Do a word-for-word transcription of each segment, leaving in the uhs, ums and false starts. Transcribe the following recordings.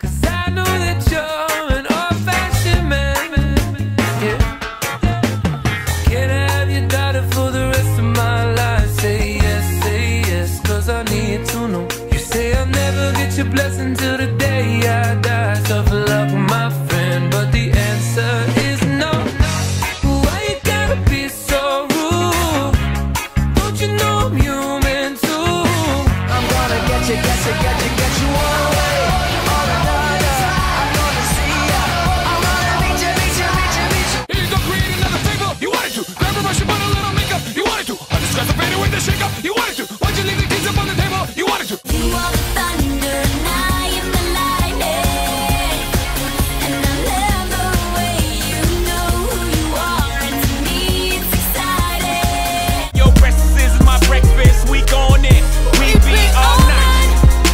'cause I know that you're an old-fashioned man. Yeah. Can I have your daughter for the rest of my life? Say yes, say yes, 'cause I need to know. You say I'll never get your blessing till the day I die. Tough luck, my friend, but the answer is no. Why you gotta be so rude? Don't you know I'm human too? I'm gonna get you, get you, get you, get you all the way, all another. I'm gonna see ya. I'm gonna meet you, meet you, meet you, meet you. Here you go, create another table. You wanted to grab a brush and put a little makeup. You wanted to undiscuss the fader with the shake up. You wanted to. Why'd you leave the keys up on the table? You wanted to. You are the thunder and I am the lightning, and I love the way you know who you are, and to me it's exciting. Your breakfast is my breakfast. We going in. We be all night.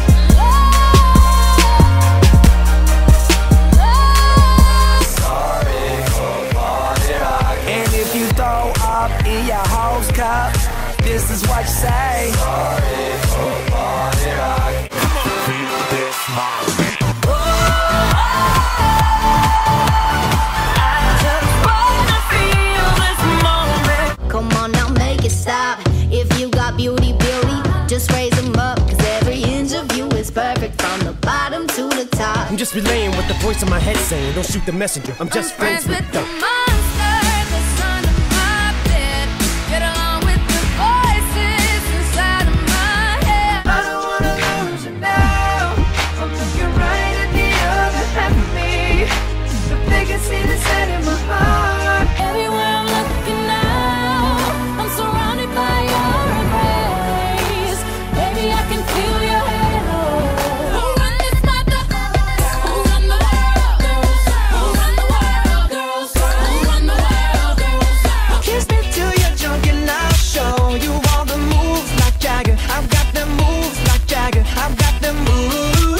And if you throw up in your house cup, this is what you say. Sorry for party rock. Feel this moment. Come on now, make it stop. If you got beauty, beauty, just raise them up, 'cause every inch of you is perfect from the bottom to the top. I'm just relaying what the voice in my head saying. Don't shoot the messenger. I'm just I'm friends with the. monster that's under my bed. Get along with the voices inside of my head. I don't wanna lose you now. I'm looking right at the other half of me. If they can see the set in my heart. Everywhere I'm looking now, I'm surrounded by your embrace. Baby, I can feel your halo. Who run this mother? Who run the world, girls? Who run the world, girls? Who run the world, girls? Kiss me till you're drunk and I'll show you all the moves like Jagger. I've got them moves like Jagger. I've got them moves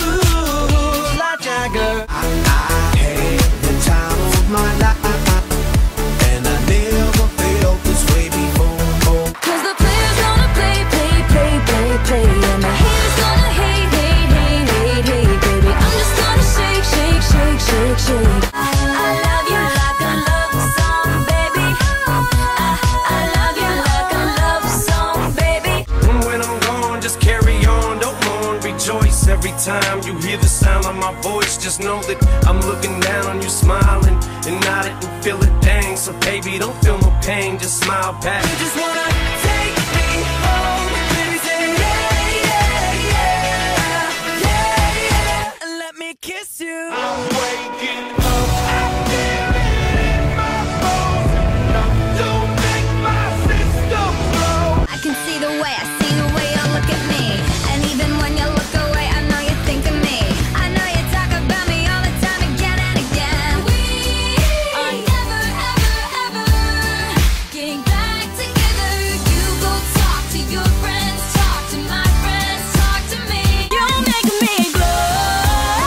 like Jagger. I, I had the time of my life, and I never felt this way before. 'Cause the player's gonna play, play, play, play, play, and the haters gonna hate, hate, hate, hate, hate, baby. I'm just gonna shake, shake, shake, shake, shake. I, I love you like a love song, baby. I, I love you like a love song, baby. When I'm gone, just carry on, don't mourn, rejoice. Every time you hear the sound of my voice, just know that I'm looking down on you, smiling and nodding and feel it, dang. So baby, don't feel no pain, just smile back. You just wanna take me home, baby, say yeah, yeah, yeah, yeah, yeah, and let me kiss you. I'm waking up, I feel it in my bones. No, don't make my system blow. I can see the way, I see the way you look at me. And even when you look away, I know you think of me. I know you talk about me all the time, again and again. We are never, ever, ever getting back together. You go talk to your friends, talk to my friends, talk to me. You're making me glow,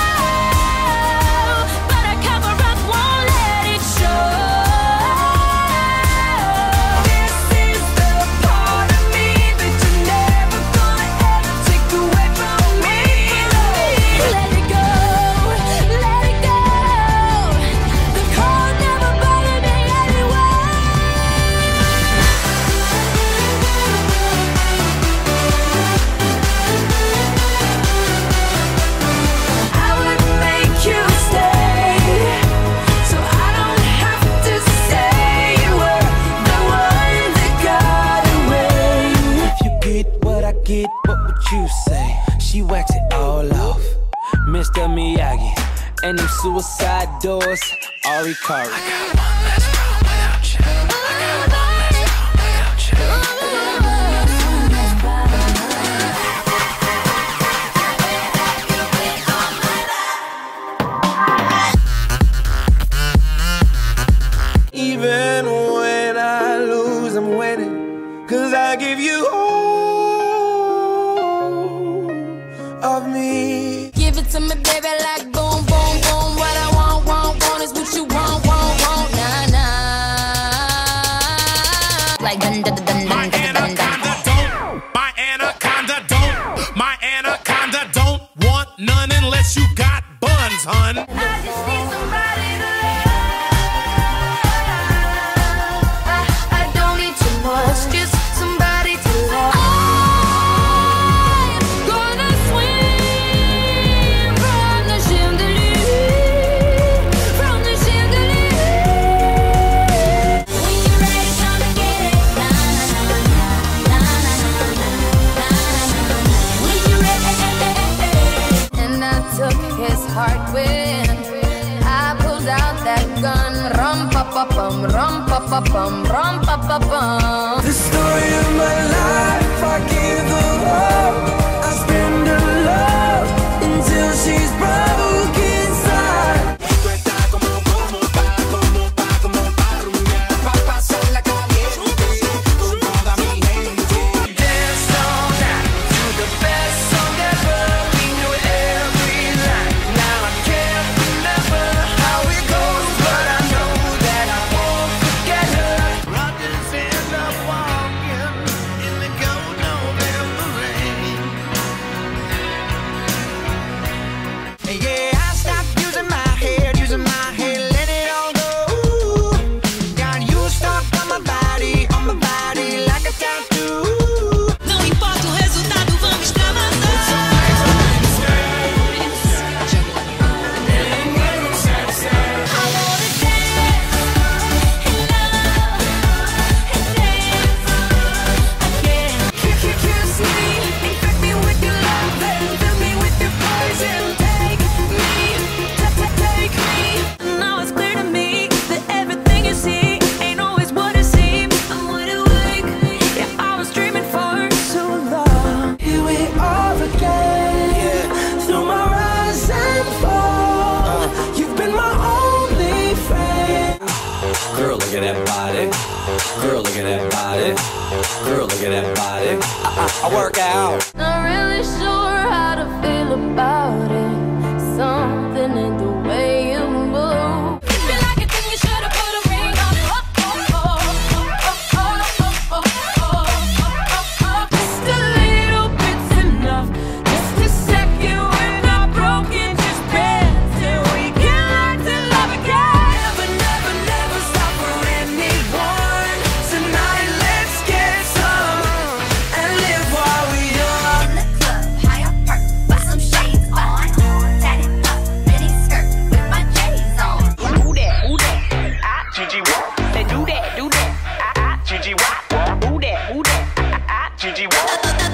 but I cover up, won't let it show. This is the part of me that you're never gonna ever take away from me. Let it go, let it go. The cold never bothered me anyway. I would make you stay, so I don't have to say you were the one that got away. If you get what I get, what would you say? She whacks it all off. Mister Miyagi. And them suicide doors. Ari Kari. I got one less problem without you. I got one less problem without you. Even when I lose, I'm winning, 'cause I give you all of me. Give it to me, baby, like boom, boom, boom. What I want, want, want is what you want, want, want. Nah, nah. Like dun dun dun dun dun dun dun. My anaconda don't, my anaconda don't want none unless you is, hun. I just need somebody to love. I, I don't need too much, just somebody to love. I'm gonna swim from the chandelier, from the chandelier. When you're ready, come and get it. Na na na na na na na na na. When you're ready, and I took his heart when I pulled out that gun. Rum pa pa pum, rum pa pa pum, rum pa pa pum. The story of my life, I give her up. I spend her love until she's broke inside. Dance all night to the best song ever. We knew every line. Now I can't remember how it goes, but I know that I won't forget her. Rogers end up walking in the cold November rain. Yeah, I stopped using my head, using my head, let it all go. Got you stuck on my body, on my body like a tattoo. Não importa o resultado, vamos extravasar. I wanna dance and love and dance again. Kiss me, infect me with your love and fill me with your poison. Take me, take me. Now it's clear to me that everything you see ain't always what it seems. I'm wide awake, yeah, I was dreaming for so long. Here we are again, through my rise and fall. You've been my only friend. Girl, look at that body. Girl, look at that body. Girl, look at that body. I, I, I work out. Not really sure how to feel about it. Something in the way you move. You feel like a thing, you should've put a ring on it. Oh, oh, oh, oh, oh, oh, oh, oh, oh, oh. Just a little bit's enough. Just a second when I'm broken, just dance and we can learn to love again. Never, never, never stop for anyone. Tonight, let's get some and live while we young. In the club, high up perk, put some shades on. Tatted up, mini skirt with my J's on. Who that? Who that? I Gigi walk. Say do that, do that. I I Gigi walk. Who that? Who that? I I Gigi walk.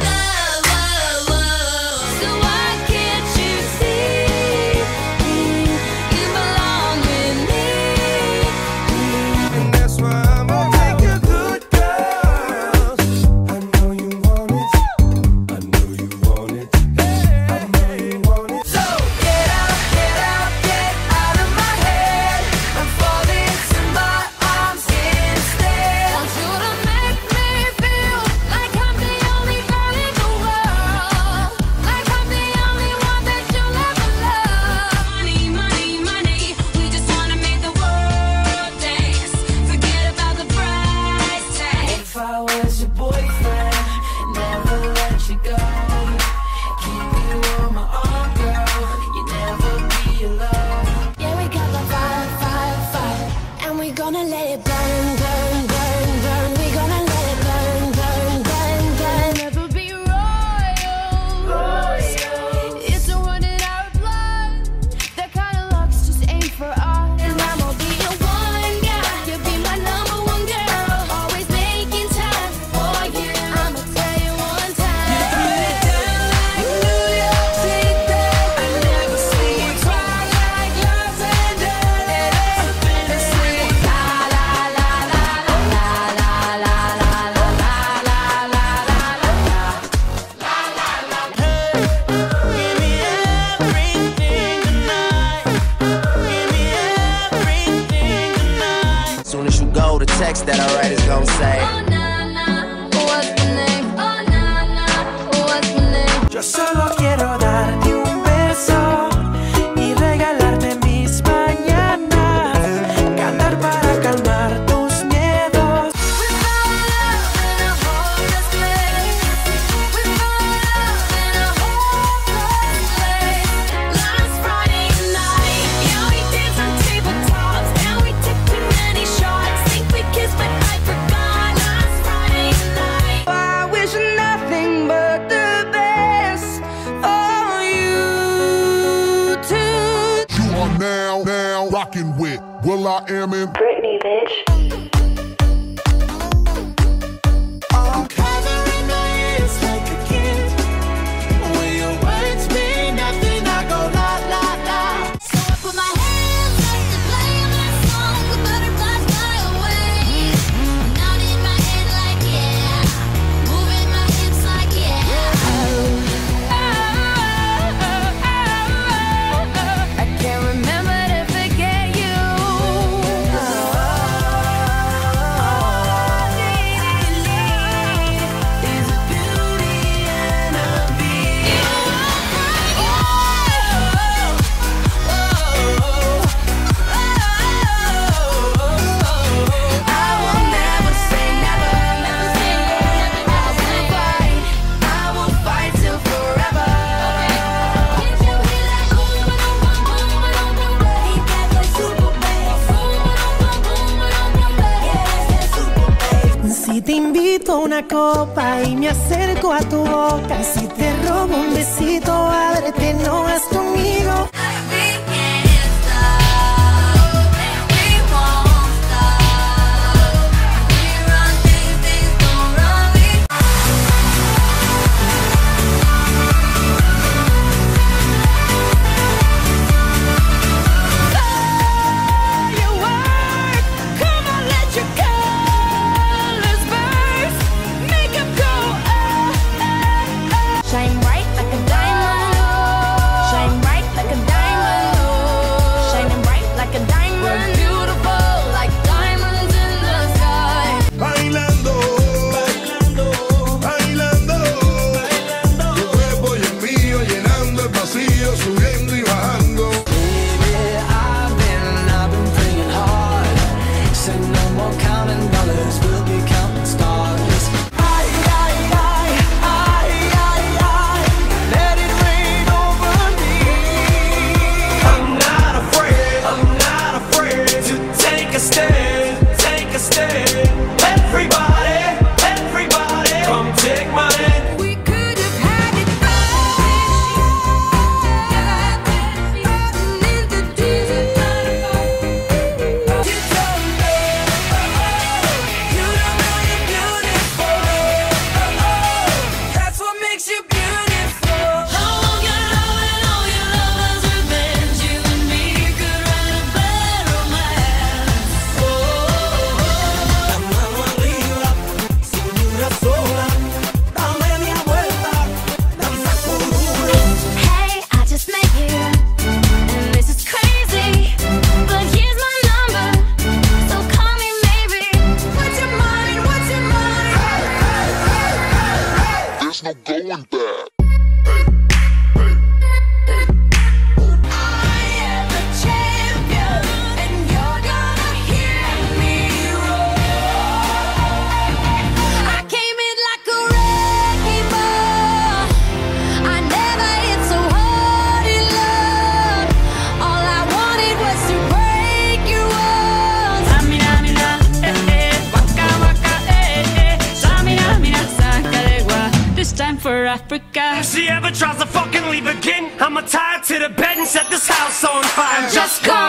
So why can't you see you belong with me? And that's why I'm gonna take you good, girl. I know you want it. I know you want it. I know you want it. So get out, get out, get out of my head and fall into my arms instead. Want you to make me feel like I'm the only girl in the world, like I'm the only one that you'll ever love. Money, money, money. We just wanna make the world dance. Forget about the price tag. If I was your boyfriend, never let you go, keep you on my arm, girl, you never be alone. Yeah, we got the fire, fire, fire, and we gonna let it burn, burn, burn, burn. We gonna let it burn, burn, burn, burn. Never be royal. It's a run in our blood. That kind of luck's just ain't for us. And I'm gonna be your one guy. You'll be my number one girl. Always making time for you. I'ma tell you one time. You put it down like New York City. I never see you cry like Los Angeles. Fantasy. La la la la la la la la la la la la la la la. Give me everything tonight. Give me everything tonight. Soon as you go, the text that I write is gonna say. Oh na na, what's the name? Oh na na, what's the name? Yo solo quiero darte un beso y regalarte mis mañanas. Cantar para calmar tus miedos. We found love in a hopeless place. We found love in a hopeless place. Last Friday night. Well, I am in Britney, bitch. I'm covering my ears like a kid. When your words mean nothing, I go la la la. So I put my hands up to play my song. The butterflies fly away. Nod in my head like yeah, moving my hips like yeah. I can't remember to forget you. Is a beauty and a beast. I will never say never. I will fight. I will fight till forever. Can't you hear that boom, boom, boom, boom, boom, boom, boom? He got that super bass. Boom, boom, boom, boom, boom, boom. Yeah, that's that super bass. Si te invito a una copa y me acerco a tu boca, si te robo un besito, ábrete, no vas conmigo. We can't stop, and we won't stop. We run things, things don't run. We Firework, come on, let your colors burst. Make 'em go oh, oh, oh. Shine bright like a diamond. Shine bright like a diamond. Shining bright like a diamond. We're beautiful like diamonds in the sky. bailando, bailando, bailando, tu cuerpo y el mío llenando el vacío, subiendo y bajando. Baby, I've been, I've been praying hard. Said no more counting dollars, we'll be counting stars. Ay, ay, ay, ay, ay, ay, let it rain over me. I'm not afraid, I'm not afraid to take a stand, take a stand. Everybody, everybody, come take my hand. We could have had it all. In the deep. You don't know, you don't know you're beautiful. That's what makes you beautiful. How long you love and all your lovers revenge? You and me could write a bad romance. Mano arriba, cintura sola, dame media vuelta, danza curura. Hey, I just met you, and this is crazy. But here's my number, so call me maybe. What's your mind? What's your mind? There's no going back. I am the champion, and you're gonna hear me roar. I came in like a wrecking ball. I never hit so hard in love. All I wanted was to break your walls. Samina, mina, eh, eh, waka, waka, eh, eh. Samina, mina, sakalegua. This time for Africa. If she ever tries to fucking leave again, I'ma tie her to the bed and set this house on fire. Just call